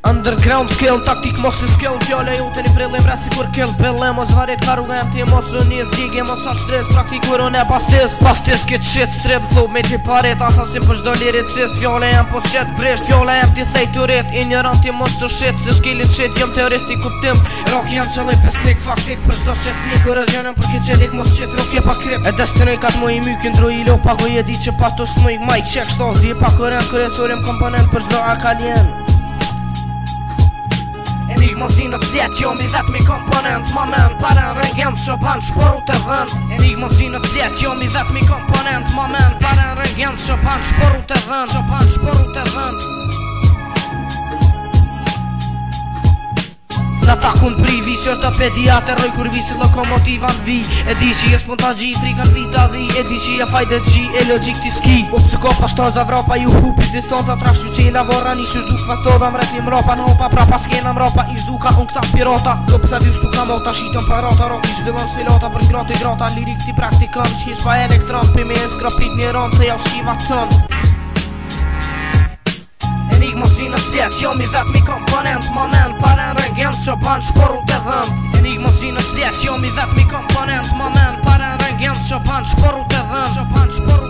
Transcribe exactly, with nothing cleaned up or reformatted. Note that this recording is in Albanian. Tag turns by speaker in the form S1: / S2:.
S1: Underground skill, taktik mos e skill. Fjalla jote një prillim rrët si kur kill. Bille mos varit karugem ti mos u njës Djege mos qa shtres praktikur unë e pastis. Pastis kit shit strip thub me ti paret. Asasin për shdo lirit cis. Fjalla jem po qet brisht. Fjalla jem ti thej të rrit. Ignorant ti mos u shit. Se shkilit shit jom terrorist i kuptim. Rock jam qëlloj pesnik faktik për shdo shit një. Korozionem për ki qelik mos qit rock je pa krip. E destinoj kat mu i mykin dro i lo pago je di që pa të smuj. Mike check shtozi e pa këren kërësorim komponent për shdo akaljen. Enigma zinët vjet, jo mi vet mi komponent. Ma men, paren regent, që ban shporu të dhën. Enigma zinët vjet, jo mi vet mi komponent. Ma men, paren regent, që ban shporu të dhën. Që ban shporu të dhën. Në takun pri, visi ortopedia, të roj kur visi lokomotiva në vi. E di që jes mund t'a gji, frikan vita dhi. E di që je fajde gji, e logik t'i ski. O psikopa shtoza vropa, ju hupi distanca trashu që i lavora një shu shduk fasoda. Mret një mropa në hopa, pra pas kena mropa i shduka unë këta pirata. Do pësa vi shtuka mota, shitën parata, rock i zhvillon sfilata për grata i grata. Lirik ti praktikon, që ish pa elektron, për me e skrapit një rond, se jav shiva tën. Enigma zinët vjet, jo mi vet mi komponent. Ma men, paren regent, që ban shporu të dhën. Enigma zinët vjet, jo mi vet mi komponent. Ma men, paren regent, që ban shporu të dhën. Që ban shporu